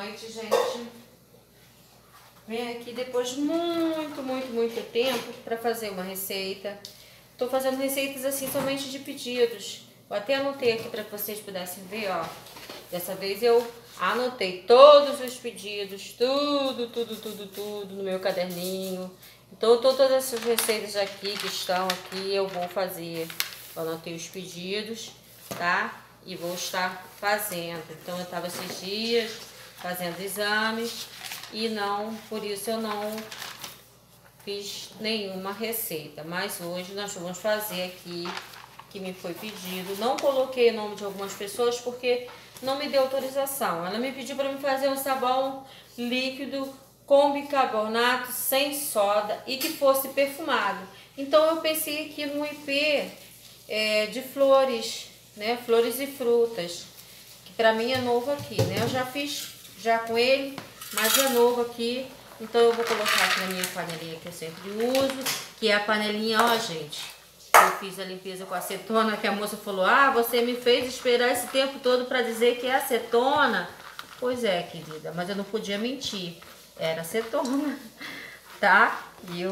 noite, gente. Vem aqui depois de muito tempo para fazer uma receita. Tô fazendo receitas assim somente de pedidos. Eu até anotei aqui para que vocês pudessem ver, ó. Dessa vez eu anotei todos os pedidos, tudo no meu caderninho. Então todas essas receitas aqui que estão aqui eu vou fazer. Eu anotei os pedidos, tá? E vou estar fazendo. Então eu estava esses dias fazendo exames e por isso eu não fiz nenhuma receita. Mas hoje nós vamos fazer aqui que me foi pedido. Não coloquei o nome de algumas pessoas porque não me deu autorização. Ela me pediu para me fazer um sabão líquido com bicarbonato, sem soda e que fosse perfumado. Então eu pensei aqui no IP de flores, né? Flores e frutas, que para mim é novo aqui, né? Eu já fiz com ele, mas é novo aqui. Então eu vou colocar aqui na minha panelinha que eu sempre uso, que é a panelinha, ó, gente. Eu fiz a limpeza com acetona, que a moça falou: ah, você me fez esperar esse tempo todo para dizer que é acetona. Pois é, querida, mas eu não podia mentir. Era acetona, tá? E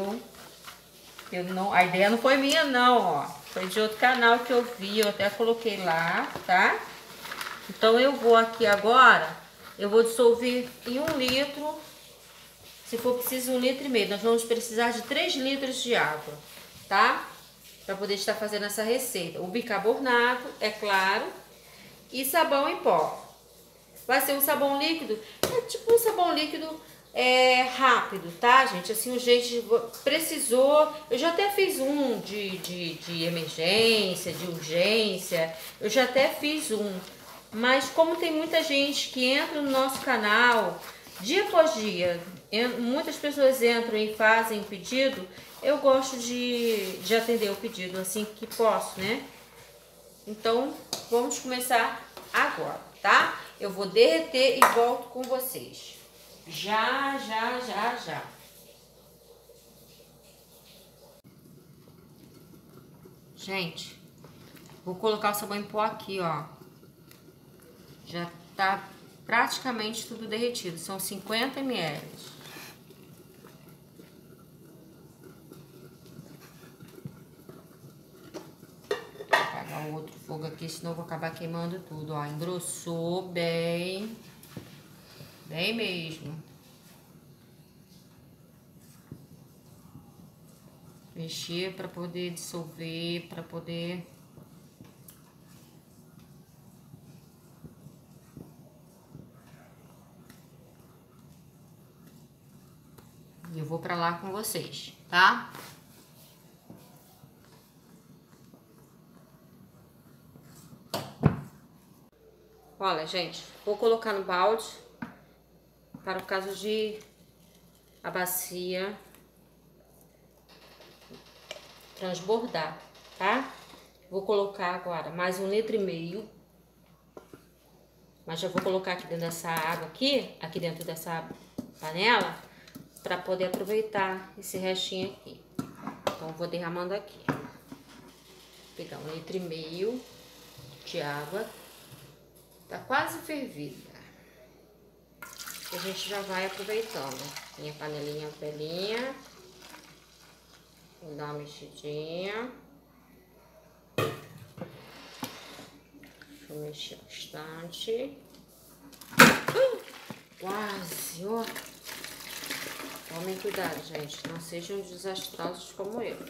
a ideia não foi minha não, ó. Foi de outro canal que eu vi, eu até coloquei lá, tá? Então eu vou aqui agora, eu vou dissolver em 1 litro, se for preciso 1,5 litros. Nós vamos precisar de 3 litros de água, tá? Para poder estar fazendo essa receita. O bicarbonato, é claro, e sabão em pó. Vai ser um sabão líquido, é tipo um sabão líquido rápido, tá, gente? Assim, o gente precisou. Eu já até fiz um de emergência, de urgência. Eu já até fiz um. Mas como tem muita gente que entra no nosso canal dia após dia, muitas pessoas entram e fazem pedido, eu gosto de atender o pedido assim que posso, né? Então, vamos começar agora, tá? Eu vou derreter e volto com vocês. Já. Gente, vou colocar o sabão em pó aqui, ó. Já tá praticamente tudo derretido. São 50 ml. Vou apagar o outro fogo aqui, senão eu vou acabar queimando tudo, ó. Engrossou bem mesmo. Mexer para poder dissolver, para poder... E eu vou para lá com vocês, tá? Olha, gente, vou colocar no balde para o caso de a bacia transbordar, tá? Vou colocar agora mais 1,5 litros. Mas já vou colocar aqui dentro dessa água aqui dentro dessa panela, para poder aproveitar esse restinho aqui. Então vou derramando aqui. Vou pegar 1,5 litros de água. Tá quase fervida. A gente já vai aproveitando. Minha panelinha velhinha. Vou dar uma mexidinha. Deixa eu mexer bastante. Quase, ó. Tomem cuidado, gente. Não sejam desastrosos como eu.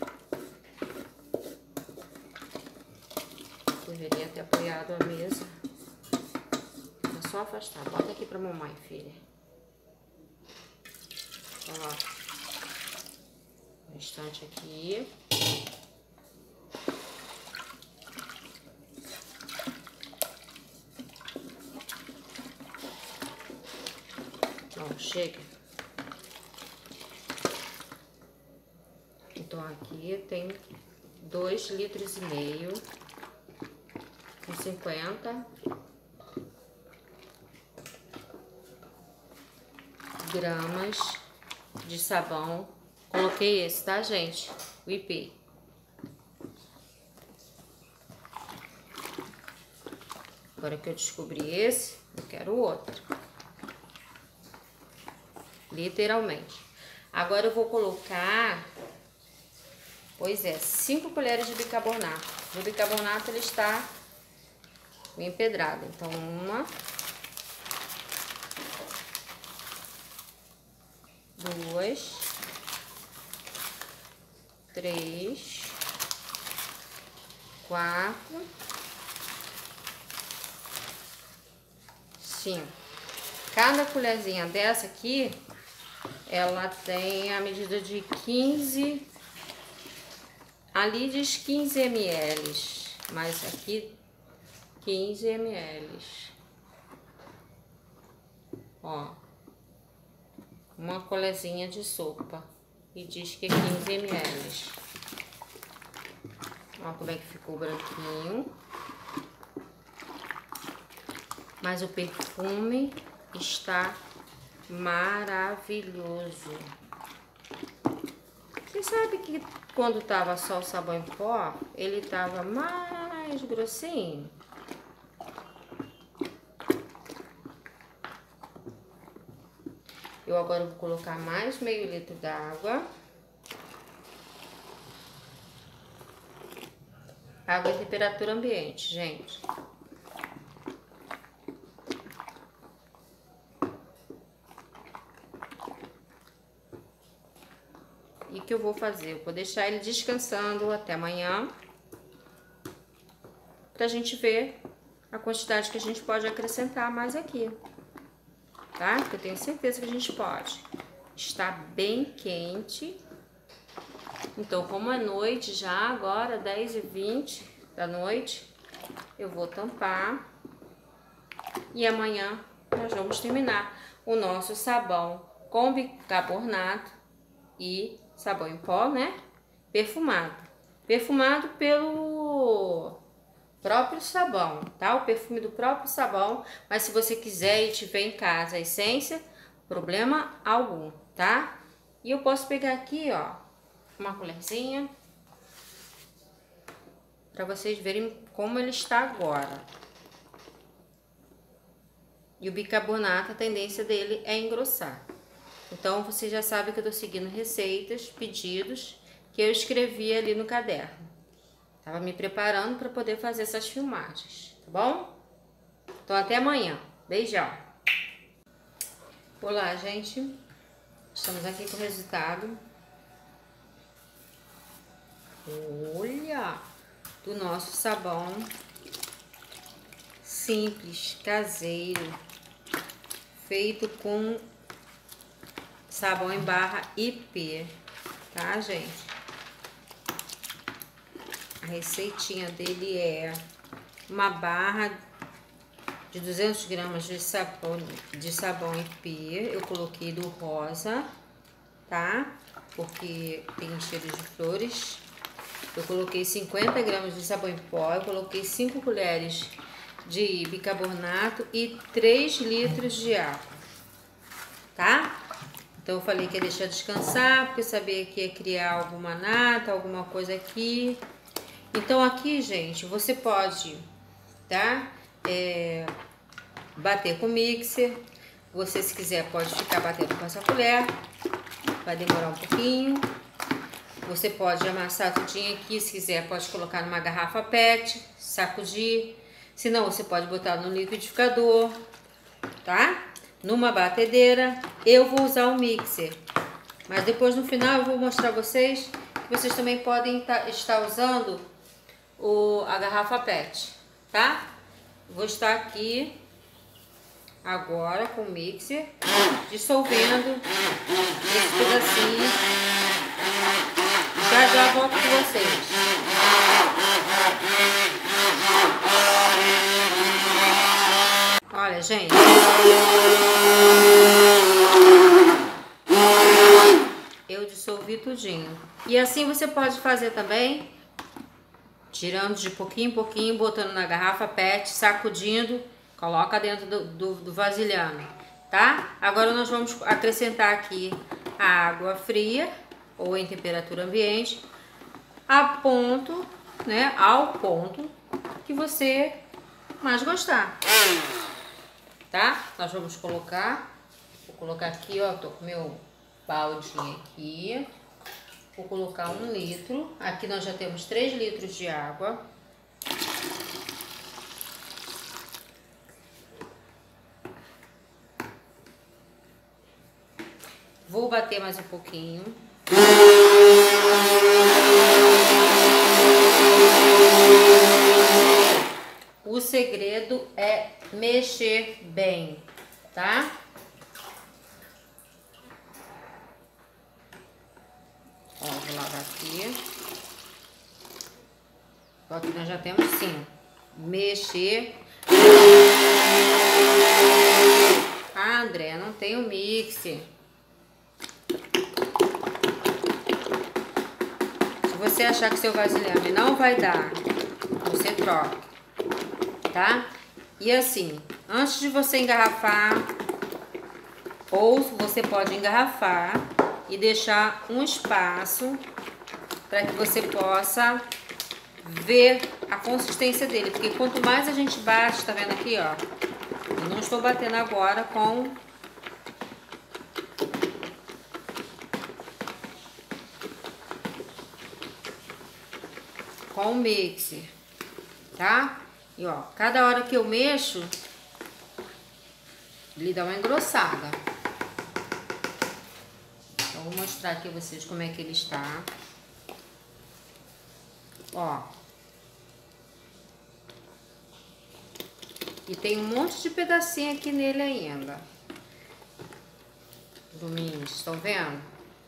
Deveria ter apoiado a mesa. É só afastar. Bota aqui pra mamãe, filha. Ó. O restante aqui. Ó, chega. Então aqui tem 2,5 litros com 50 gramas de sabão. Coloquei esse, tá, gente? O IP. Agora que eu descobri esse, eu quero outro. literalmente. Agora eu vou colocar, 5 colheres de bicarbonato. O bicarbonato ele está empedrado. Então, 1, 2, 3, 4, 5. Cada colherzinha dessa aqui, ela tem a medida de 15, ali diz 15 ml, mas aqui 15 ml. Ó, uma colherzinha de sopa e diz que é 15 ml. Ó como é que ficou branquinho. Mas o perfume está maravilhoso. Você sabe que quando tava só o sabão em pó, ele tava mais grossinho? Eu agora vou colocar mais meio litro d'água. Água em temperatura ambiente, gente. E o que eu vou fazer? Eu vou deixar ele descansando até amanhã, pra gente ver a quantidade que a gente pode acrescentar mais aqui, tá? Porque eu tenho certeza que a gente pode. Está bem quente. Então, como é noite já, agora 10h20 da noite, eu vou tampar. E amanhã nós vamos terminar o nosso sabão com bicarbonato e sabão em pó, né? Perfumado. Perfumado pelo próprio sabão, tá? O perfume do próprio sabão. Mas se você quiser e tiver em casa a essência, problema algum, tá? E eu posso pegar aqui, ó, uma colherzinha, para vocês verem como ele está agora. E o bicarbonato, a tendência dele é engrossar. Então, você já sabe que eu tô seguindo receitas, pedidos, que eu escrevi ali no caderno. Tava me preparando para poder fazer essas filmagens, tá bom? Então, até amanhã. Beijão! Olá, gente. Estamos aqui com o resultado. Olha! Do nosso sabão simples, caseiro, feito com sabão em barra IP, tá, gente? A receitinha dele é uma barra de 200 gramas de sabão IP. Eu coloquei do rosa, tá? Porque tem cheiro de flores. Eu coloquei 50 gramas de sabão em pó. Eu coloquei 5 colheres de bicarbonato e 3 litros de água, tá? Então, eu falei que ia deixar descansar, porque eu sabia que ia criar alguma nata, alguma coisa aqui. Então, aqui, gente, você pode, tá? Bater com o mixer. Você, se quiser, pode ficar batendo com essa colher. Vai demorar um pouquinho. Você pode amassar tudinho aqui, se quiser, pode colocar numa garrafa PET, sacudir. Se não, você pode botar no liquidificador, tá? Numa batedeira. Eu vou usar o mixer, mas depois no final eu vou mostrar a vocês que vocês também podem estar usando a garrafa PET, tá? Vou estar aqui agora com o mixer, dissolvendo esse pedacinho. Já já volto com vocês. Olha, gente. Eu dissolvi tudinho. E assim você pode fazer também, tirando de pouquinho em pouquinho, botando na garrafa PET, sacudindo, coloca dentro do vasilhame, tá? Agora nós vamos acrescentar aqui a água fria, ou em temperatura ambiente, ao ponto que você mais gostar, tá? Nós vamos colocar o colocar aqui, ó, tô com meu baldinho aqui. Vou colocar 1 litro. Aqui nós já temos 3 litros de água. Vou bater mais um pouquinho. O segredo é mexer bem, tá? Ó, vou lavar aqui. Ó, aqui nós já temos sim. Mexer. Ah, André, não tem o mixer. Se você achar que seu vasilhame não vai dar, você troca, tá? E assim, antes de você engarrafar, ou você pode engarrafar e deixar um espaço para que você possa ver a consistência dele, porque quanto mais a gente bate, tá vendo aqui, ó? Eu não estou batendo agora com o mixer, tá? E ó, cada hora que eu mexo, ele dá uma engrossada. Então, vou mostrar aqui a vocês como é que ele está. Ó. E tem um monte de pedacinho aqui nele ainda. Gruminhos, estão vendo?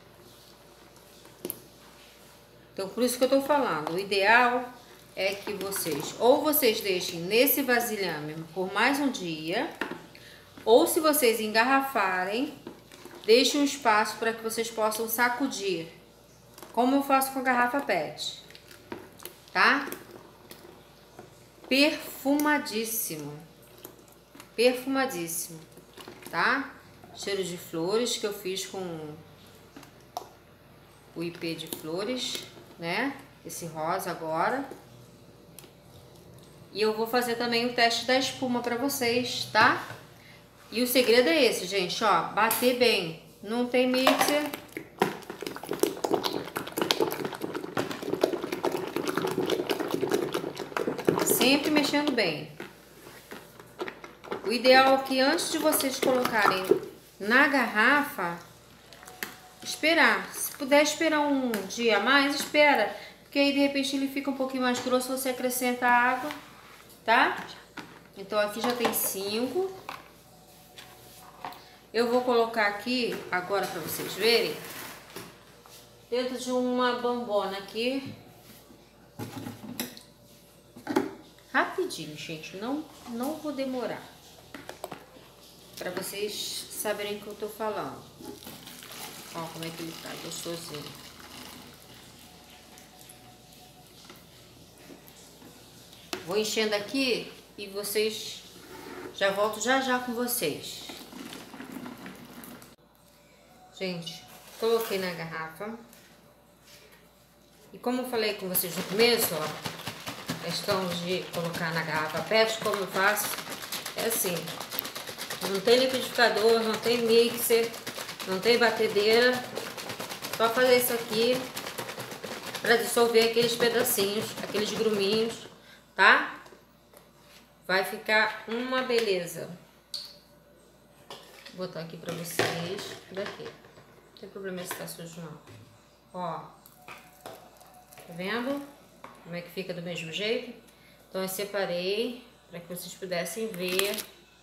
Então, por isso que eu tô falando, o ideal é que vocês deixem nesse vasilhame por mais um dia, ou se vocês engarrafarem, deixem um espaço para que vocês possam sacudir, como eu faço com a garrafa PET, tá? Perfumadíssimo, perfumadíssimo, tá? Cheiro de flores que eu fiz com o IP de flores, né? Esse rosa agora. E eu vou fazer também o teste da espuma pra vocês, tá? E o segredo é esse, gente, ó. Bater bem. Não tem mixer. Sempre mexendo bem. O ideal é que antes de vocês colocarem na garrafa, esperar. Se puder esperar um dia a mais, espera. Porque aí de repente ele fica um pouquinho mais grosso, você acrescenta água, tá? Então aqui já tem 5. Eu vou colocar aqui, agora pra vocês verem, dentro de uma bambona aqui. Rapidinho, gente, não vou demorar. Pra vocês saberem o que eu tô falando. Ó, como é que ele tá, gostosinho. Vou enchendo aqui e vocês... Já volto já com vocês. Gente, coloquei na garrafa. E como eu falei com vocês no começo, ó, questão de colocar na garrafa PET, como eu faço, é assim. Não tem liquidificador, não tem mixer, não tem batedeira. Só fazer isso aqui para dissolver aqueles pedacinhos, aqueles gruminhos, tá? Vai ficar uma beleza. Vou botar aqui pra vocês. Daqui. Não tem problema se tá sujo não. Ó. Tá vendo? Como é que fica do mesmo jeito? Então eu separei para que vocês pudessem ver.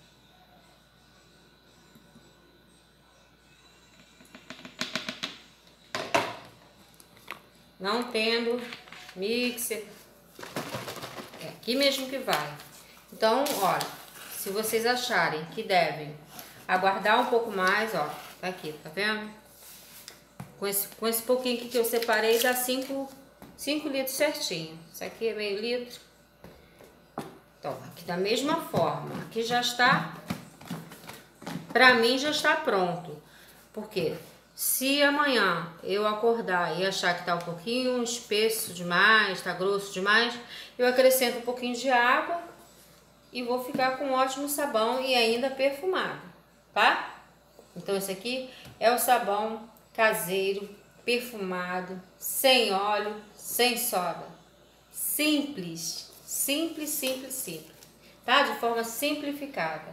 Não tendo mixer, é aqui mesmo que vai. Então, olha, se vocês acharem que devem aguardar um pouco mais, ó, tá aqui, tá vendo? Com esse pouquinho aqui que eu separei, dá 5 litros certinho. Isso aqui é meio litro. Então, aqui da mesma forma, aqui já está, pra mim já está pronto. Por quê? Se amanhã eu acordar e achar que tá um pouquinho espesso demais, tá grosso demais, eu acrescento um pouquinho de água e vou ficar com um ótimo sabão e ainda perfumado, tá? Então esse aqui é o sabão caseiro, perfumado, sem óleo, sem soda. Simples, simples, simples, simples, tá? De forma simplificada.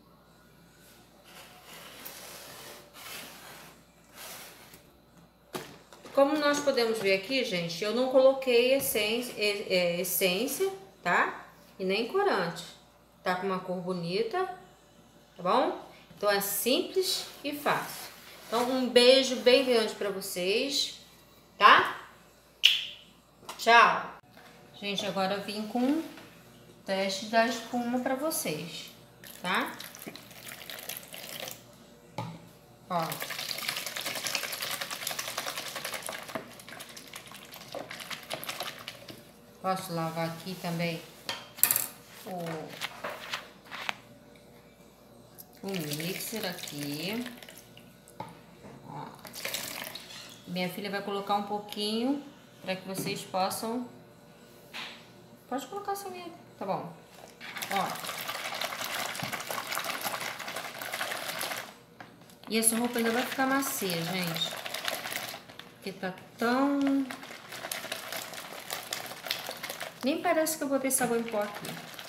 Como nós podemos ver aqui, gente, eu não coloquei essência, tá? E nem corante. Tá com uma cor bonita, tá bom? Então é simples e fácil. Então um beijo bem grande pra vocês, tá? Tchau! Gente, agora eu vim com o teste da espuma pra vocês, tá? Ó. Posso lavar aqui também o mixer aqui. Ó. Minha filha vai colocar um pouquinho para que vocês possam... Pode colocar sem medo, tá bom? Ó. E essa roupa ainda vai ficar macia, gente. Porque tá tão... Nem parece que eu botei sabão em pó aqui.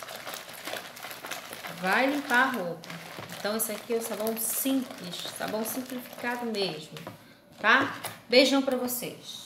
Vai limpar a roupa. Então esse aqui é o sabão simples, sabão simplificado mesmo, tá? Beijão pra vocês.